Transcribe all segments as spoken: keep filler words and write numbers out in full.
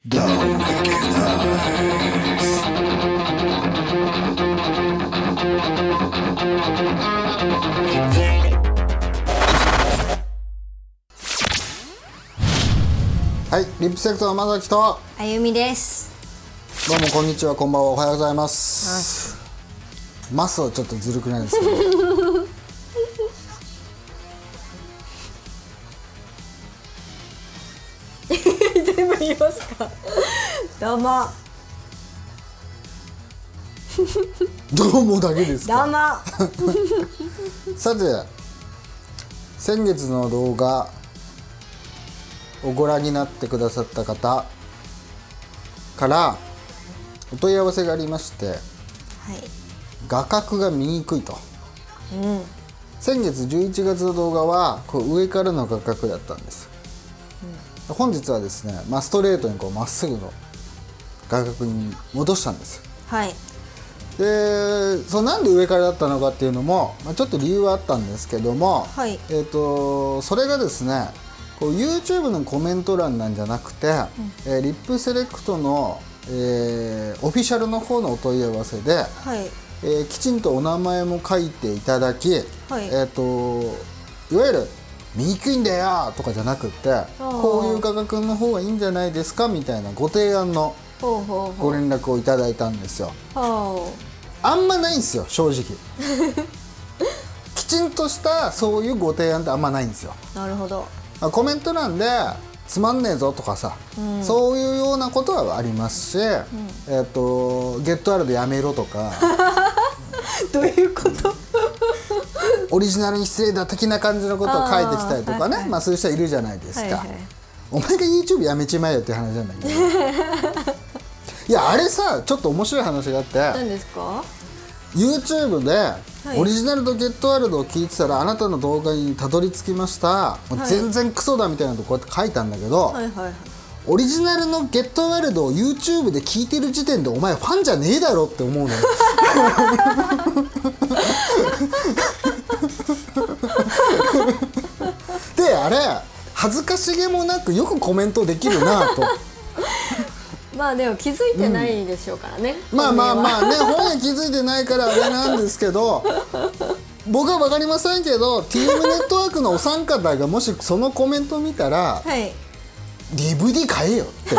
Don't make it nice. はい、リップセレクトのまさきとあゆみです。 どうもこんにちは、こんばんは、おはようございます。マスはちょっとずるくないですけど全部言いますかどうもどうもだけですか。 どうもさて、先月の動画をご覧になってくださった方からお問い合わせがありまして、 はい、 画角が見にくいと、 うん、 先月じゅういちがつの動画はこう上からの画角だったんです、うん、本日はですね、まあ、ストレートにこうまっすぐの画角に戻したんです。 はい。 で、そうなんで上からだったのかっていうのも、まあ、ちょっと理由はあったんですけども、 はい、 えーとそれがですね、こう YouTube のコメント欄なんじゃなくて、うん、えー、リップセレクトの、えー、オフィシャルの方のお問い合わせで、はい、えー、きちんとお名前も書いていただき、はい、えーといわゆる見にくいんだよとかじゃなくて、こういう画角の方がいいんじゃないですかみたいなご提案のご連絡をいただいたんですよ。あんまないんですよ、正直きちんとしたそういうご提案ってあんまないんですよ。 なるほど。 コメント欄でつまんねえぞとかさ、うん、そういうようなことはありますし、うん、えーとゲットワールドやめろとかどういうことオリジナルに失礼だ的な感じのことを書いてきたりとかね、はいはい、まあそういう人いるじゃないですか、はいはい、お前が YouTube やめちまえよっていう話なんだけどいや、あれさ、ちょっと面白い話があって、 何ですか？ YouTube でオリジナルとゲットワールドを聞いてたら、はい、あなたの動画にたどり着きました、はい、もう全然クソだみたいなとこうやって書いたんだけど、はいはいはい、オリジナルのゲットワールドを YouTube で聞いてる時点でお前ファンじゃねえだろって思うのよで、あれ恥ずかしげもなくよくコメントできるなとまあでも気づいてないでしょうからね、 うん、まあまあまあね、本人気づいてないからあれなんですけど僕は分かりませんけど ティーエム ネットワークのお三方がもしそのコメント見たら、はい、ディーブイディー 買えよって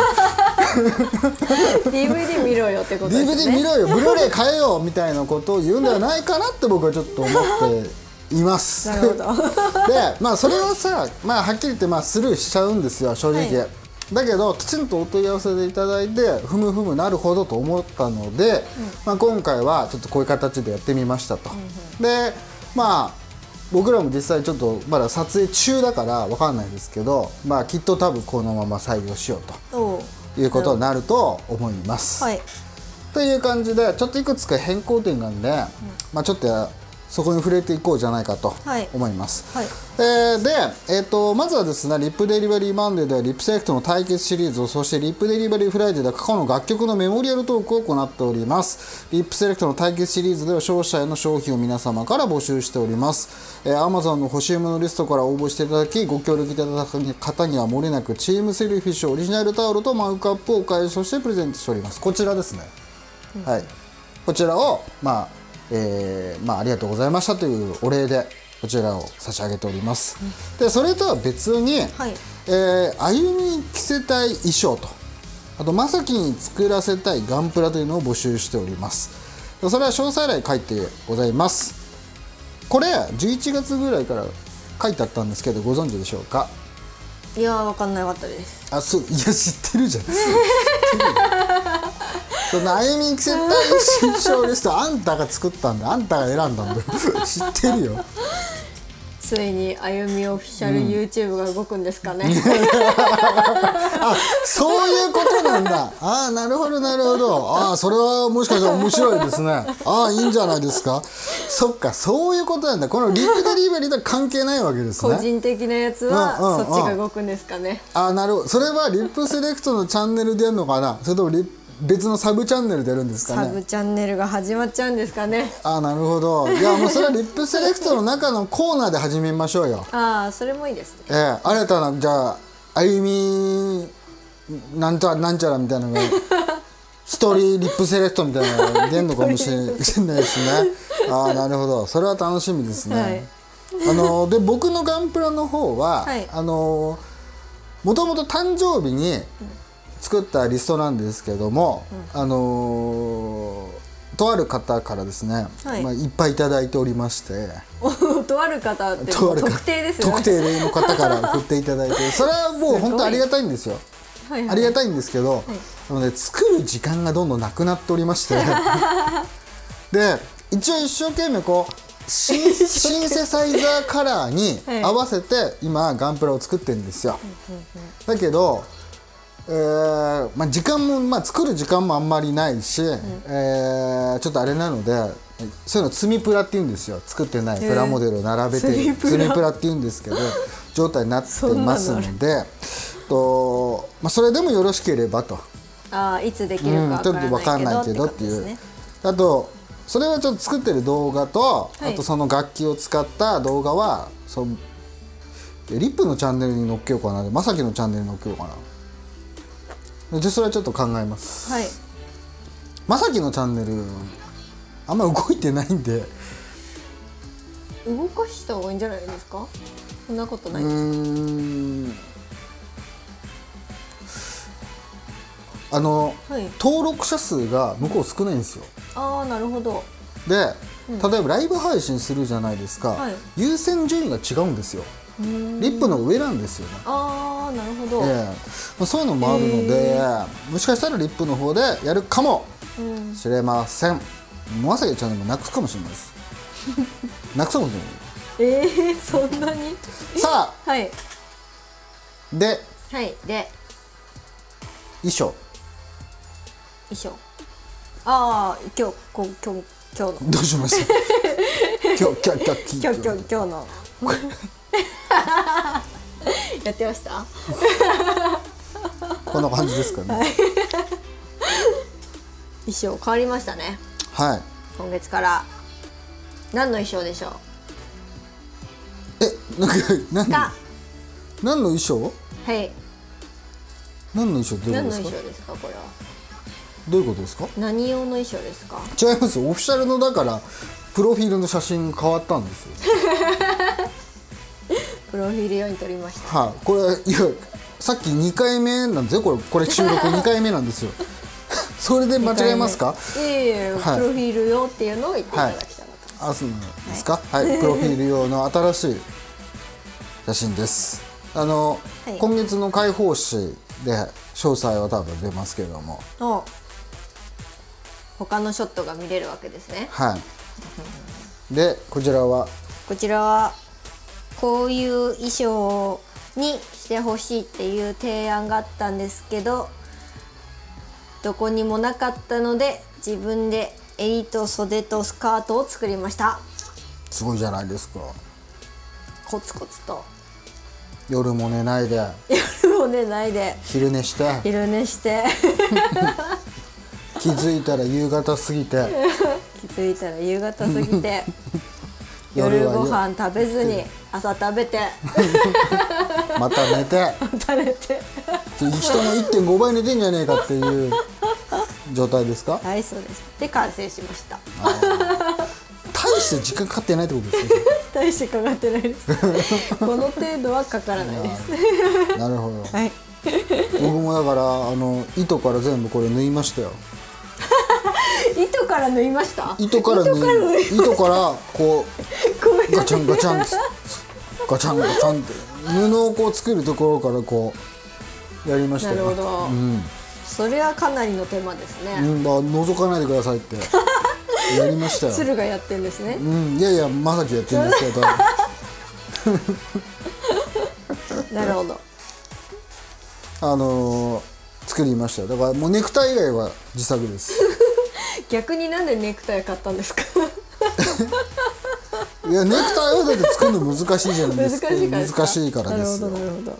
ディーブイディー 見ろよってことですね。 ディーブイディー 見ろよ、ブルーレイ買えよみたいなことを言うんではないかなって僕はちょっと思っていますなるほどで、まあそれをさ、まあ、はっきり言ってまあスルーしちゃうんですよ、正直、はい。だけどきちんとお問い合わせでいただいてふむふむなるほどと思ったので、うん、まあ、今回はちょっとこういう形でやってみましたと、うん、で、まあ僕らも実際ちょっとまだ撮影中だから分かんないですけど、まあきっと多分このまま採用しようということになると思います、はい、という感じでちょっといくつか変更点があるんで、うん、まあちょっとそこに触れていこうじゃないかと思います、はいはい。えー、で、えー、とまずはですね、リップデリバリーマンデーではリップセレクトの対決シリーズを、そしてリップデリバリーフライデーでは過去の楽曲のメモリアルトークを行っております。リップセレクトの対決シリーズでは勝者への商品を皆様から募集しております。えー、Amazon の欲しいものリストから応募していただき、ご協力いただく方には漏れなくチームセルフィッシュオリジナルタオルとマグカップをお返しとしてプレゼントしております。こちらですね、うん、はい、こちらをまあえーまあ、ありがとうございましたというお礼でこちらを差し上げております、うん、でそれとは別に、はい、えー、歩みに着せたい衣装と、あとまさきに作らせたいガンプラというのを募集しております。それは詳細欄に書いてございます。これじゅういちがつぐらいから書いてあったんですけど、ご存知でしょうか？ いやー、分かんなかったです。 あ、そう、いや知ってるじゃんその歩みに着せたい新章リストあんたが作ったんだ、あんたが選んだんだ知ってるよ。 ついにあゆみオフィシャル YouTube が動くんですかね、うん、 あ、そういうことなんだ。ああ、なるほどなるほど。ああ、それはもしかしたら面白いですね。ああ、いいんじゃないですか。そっか、そういうことなんだ。このリップデリバリーとは関係ないわけですね。 個人的なやつは、うんうんうん、そっちが動くんですかね。 ああ、なるほど。それはリップセレクトのチャンネルでやるのかな、それともリップ別のサブチャンネルでやるんですかね。 サブチャンネルが始まっちゃうんですかね。 ああ、なるほど。いや、もうそれはリップセレクトの中のコーナーで始めましょうよ。 ああ、それもいいですね。 えー、新たなじゃあ歩みなんちゃらなんちゃらみたいなのが一人リップセレクトみたいなのが出んのかもしれないですね。ああなるほど、それは楽しみですね。はい、あので僕のガンプラの方は、はい、あのもともと誕生日に作ったリストなんですけども、うん、あのとある方からですね、はい、まあ、いっぱいいただいておりましてとある方って特定ですよね。 特定の方から送っていただいて、それはもう本当ありがたいんですよ。はいはい、ありがたいんですけど、はい、なので作る時間がどんどんなくなっておりましてで一応一生懸命こうシン、シンセサイザーカラーに合わせて今ガンプラを作ってるんですよ。だけど、えーまあ、時間も、まあ、作る時間もあんまりないし、うん、えー、ちょっとあれなのでそういうの積みプラっていうんですよ。作ってないプラモデルを並べて積みプラっていうんですけど状態になってますのでと、まあ、それでもよろしければと。 あ、いつできるか分からないけどっていう。 あとそれはちょっと作ってる動画と、はい、あとその楽器を使った動画はそリップのチャンネルに載っけようかな、まさきのチャンネルに載っけようかな。じゃあそれはちょっと考えます。はい、まさきのチャンネルあんま動いてないんで動かした方がいいんじゃないですか。そんなことないですか。うーん、 あの、はい、登録者数が向こう少ないんですよ。 ああなるほど。 で、うん、例えばライブ配信するじゃないですか、はい、優先順位が違うんですよ。リップの上なんですよね。 ああなるほど、 えーまあ、そういうのもあるのでもしかしたらリップの方でやるかもしれません。まさきちゃんでもなくすかもしれないですなくすかもしれない。 えー、そんなにさあ、 はい、 で、 はい、で衣装衣装ああ今日こ今日今日のどうしました今日今日今日今日今日今日のやってましたこんな感じですかね、はい、 衣装変わりましたね。 はい、 今月から何の衣装でしょう。 え、なんか何何の衣装。 はい、 何の衣装。どういうことですか。 何の衣装ですかこれは。 どういうことですか。 何用の衣装ですか。 違いますよ。オフィシャルのだからプロフィールの写真変わったんですよプロフィール用に撮りました。 はい、これいやさっきにかいめなんですよ。これこれ収録にかいめなんですよそれで間違えますか。 いえいえ、はい、プロフィール用っていうのを言っていただきたかった。 はい、あ、そうなんですか。はい、はい、プロフィール用の新しい写真です。あの、はい、今月の開放誌で詳細は多分出ますけれども、 他のショットが見れるわけですね。 はいでこちらはこちらはこういう衣装にしてほしいっていう提案があったんですけどどこにもなかったので自分で襟と袖とスカートを作りました。 すごいじゃないですか。 コツコツと夜も寝ないで夜も寝ないで昼寝して昼寝して気づいたら夕方過ぎて気づいたら夕方過ぎて夜ご飯食べずに朝食べてまた寝てまた寝て人の いってんご 倍寝てんじゃねえかっていう状態ですか。 はいそうです。で完成しました。 大して時間かかってないってことですね。 大してかかってないですこの程度はかからないですなるほど、 はい、 僕もだからあの糸から全部これ縫いましたよ糸から縫いました。 糸から縫い糸からこうガチャンガチャンってガチャンガチャンって布をこう作るところからこうやりましたよ。 なるほど、うん、それはかなりの手間ですね。 うん、まあ、覗かないでくださいってやりましたよ。 鶴がやってんですね。 うん、いやいやまさきやってるんですけどなるほど。 あのー、作りましたよ。だからもうネクタイ以外は自作です逆になんでネクタイ買ったんですかいやネクタイはだって作るの難しいじゃないですか。難しいからですよ。 なるほどなるほど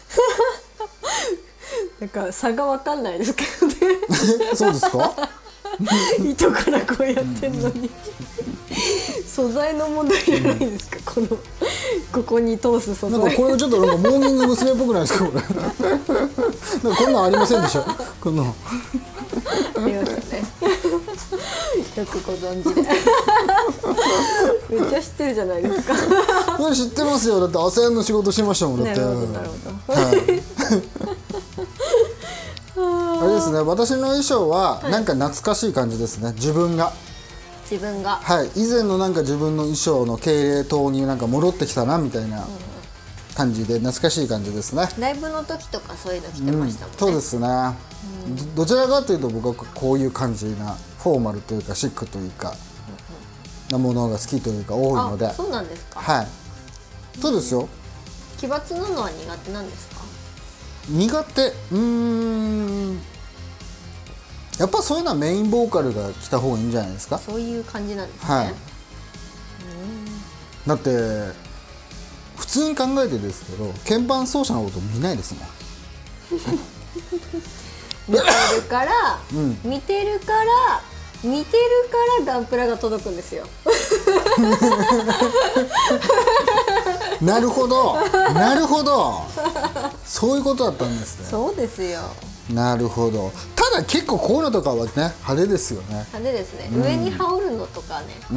なんか差が分かんないですけどねそうですか糸からこうやってんのに素材の問題じゃないですか、うん、このここに通す外なんかこれちょっとなんかモーニング娘。っぽくないですかこれ。なんかこんなんありませんでしょ。こんなの。 ありますよね。よくご存知で。めっちゃ知ってるじゃないですか。 これ知ってますよ。だってアセアンの仕事してましたもんだって。 なるほどなるほど。 はい。あれですね。私の衣装はなんか懐かしい感じですね。自分が。 自分が。 はい。以前のなんか自分の衣装の経齢等になんか戻ってきたなみたいな感じで懐かしい感じですね。 ライブの時とかそういうの着てましたもんね。 そうですね。どちらかというと僕はこういう感じなフォーマルというかシックというかなものが好きというか多いので。 あ、そうなんですか。 はい。そうですよ。 奇抜なのは苦手なんですか。 苦手、うーん。やっぱそういうのはメインボーカルが来た方がいいんじゃないですか。 そういう感じなんですね。 はい。だって普通に考えてですけど鍵盤奏者のこと見ないですもん。 見てるから、 うん、 見てるから見てるからガンプラが届くんですよ。 なるほどなるほど、そういうことだったんですね。 そうですよ。 なるほど。ただ結構こういうのとかはね派手ですよね。 派手ですね、うん、上に羽織るのとかね、うん、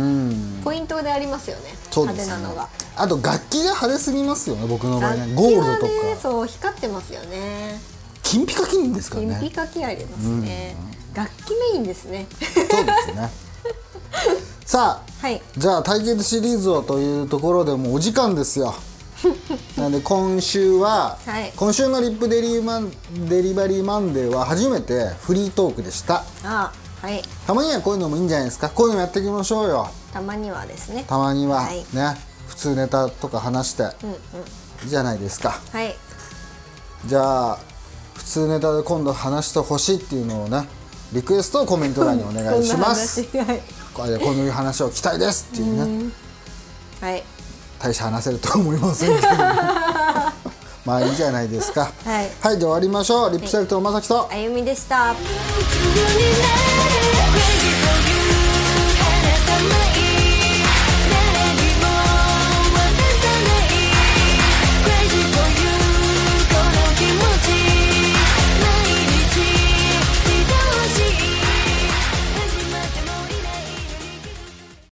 ポイントでありますよね。そうですね、派手なのが。 あと楽器が派手すぎますよね僕の場合ね。ゴールドとか、ね、 そう光ってますよね。 金ピカ金ですからね。 金ピカ金ありますね、うん、楽器メインですね。 そうですね。さあ、はい、じゃあ対決シリーズをというところでもうお時間ですよ。なので今週は、はい、今週のリップデリマンデリバリーマンデーは初めてフリートークでした。 あ、はい、 たまにはこういうのもいいんじゃないですか。こういうのやっていきましょうよ。 たまにはですね。 たまには、はい、ね、普通ネタとか話して、うんうん、いいじゃないですか。はい。じゃあ普通ネタで今度話してほしいっていうのをね、リクエストをコメント欄にお願いします。こういう話を聞きたいですっていうね。はい。大して話せると思いませんけどまあいいじゃないですか。はい、はい、じゃあ終わりましょう。リップセレクトのまさきとあゆみでした。